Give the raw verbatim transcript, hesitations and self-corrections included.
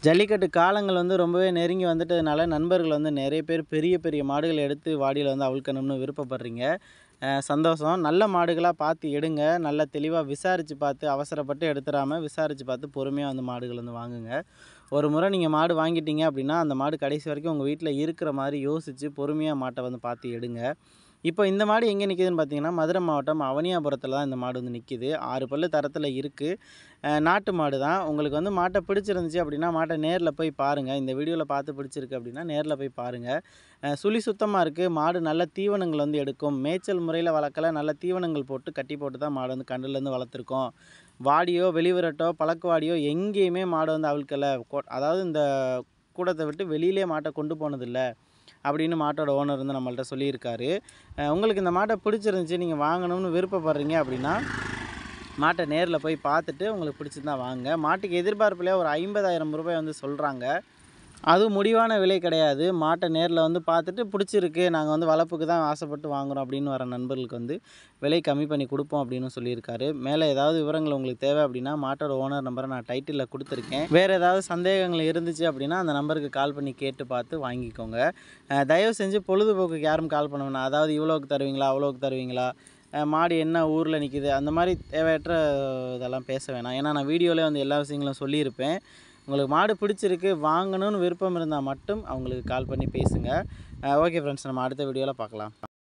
ஜல்லிக்கட்டு காலங்கள் வந்து ரொம்பவே நெருங்கி வந்துட்டதுனால நண்பர்கள் வந்து நிறைய பேர் பெரிய பெரிய மாடுகளை எடுத்து வாடியில் வந்து அவிழ்க்கணும்னு விருப்பப்படுறீங்க. சந்தோஷம். நல்ல மாடுகளாக பார்த்து எடுங்க. நல்லா தெளிவாக விசாரித்து பார்த்து அவசரப்பட்டு எடுத்துடாமல் விசாரித்து பார்த்து பொறுமையாக வந்து மாடுகள் வந்து வாங்குங்க. ஒரு முறை நீங்கள் மாடு வாங்கிட்டீங்க அப்படின்னா அந்த மாடு கடைசி வரைக்கும் உங்கள் வீட்டில் இருக்கிற மாதிரி யோசித்து பொறுமையாக மாட்டை வந்து பார்த்து எடுங்க. இப்போ இந்த மாடு எங்கே நிற்கிதுன்னு பார்த்தீங்கன்னா, மதுரை மாவட்டம் அவனியாபுரத்தில் தான் இந்த மாடு வந்து நிற்கிது. ஆறு பல்லு தரத்தில் இருக்குது. நாட்டு மாடு தான். உங்களுக்கு வந்து மாட்டை பிடிச்சிருந்துச்சி அப்படின்னா மாட்டை நேரில் போய் பாருங்கள். இந்த வீடியோவில் பார்த்து பிடிச்சிருக்கு அப்படின்னா நேரில் போய் பாருங்கள். சுழி சுத்தமாக இருக்குது. மாடு நல்ல தீவனங்கள் வந்து எடுக்கும். மேய்ச்சல் முறையில் வளர்க்கல, நல்ல தீவனங்கள் போட்டு கட்டி போட்டு தான் மாடு வந்து கன்றுலேருந்து வளர்த்துருக்கோம். வாடியோ வெளிவிரட்டோ பழக்குவாடியோ எங்கேயுமே மாடு வந்து அவிழ்க்கலை. அதாவது இந்த கூடத்தை விட்டு வெளியிலே மாட்டை கொண்டு போனதில்லை அப்படின்னு மாட்டோட ஓனர் வந்து நம்மள்ட்ட சொல்லியிருக்காரு. உங்களுக்கு இந்த மாட்டை பிடிச்சிருந்துச்சி, நீங்கள் வாங்கணும்னு விருப்பப்படுறீங்க அப்படின்னா மாட்டை நேரில் போய் பார்த்துட்டு உங்களுக்கு பிடிச்சிருந்தா வாங்க. மாட்டுக்கு எதிர்பார்ப்புலையே ஒரு ஐம்பதாயிரம் ரூபாய் வந்து சொல்கிறாங்க. அதுவும் முடிவான விலை கிடையாது. மாட்டை நேரில் வந்து பார்த்துட்டு பிடிச்சிருக்கு, நாங்கள் வந்து வளர்ப்புக்கு தான் ஆசைப்பட்டு வாங்குகிறோம் அப்படின்னு வர நண்பர்களுக்கு வந்து விலை கம்மி பண்ணி கொடுப்போம் அப்படின்னு சொல்லியிருக்காரு. மேலே ஏதாவது விவரங்கள் உங்களுக்கு தேவை அப்படின்னா மாட்டோட ஓனர் நம்பரை நான் டைட்டிலில் கொடுத்துருக்கேன். வேறு ஏதாவது சந்தேகங்கள் இருந்துச்சு அப்படின்னா அந்த நம்பருக்கு கால் பண்ணி கேட்டு பார்த்து வாங்கிக்கோங்க. தயவு செஞ்சு பொழுதுபோக்குக்கு யாரும் கால் பண்ண வேணாம். அதாவது இவ்வளோக்கு தருவீங்களா, அவ்வளோக்கு தருவீங்களா, மாடு என்ன ஊரில் நிற்கிது, அந்த மாதிரி தேவையற்ற இதெல்லாம் பேச வேணாம். ஏன்னா நான் வீடியோவிலே வந்து எல்லா விஷயங்களும் சொல்லியிருப்பேன். உங்களுக்கு மாடு பிடிச்சிருக்கு, வாங்கணும்னு விருப்பம் இருந்தால் மட்டும் அவங்களுக்கு கால் பண்ணி பேசுங்க. ஓகே ஃப்ரெண்ட்ஸ், நம்ம அடுத்த வீடியோவில் பார்க்கலாம்.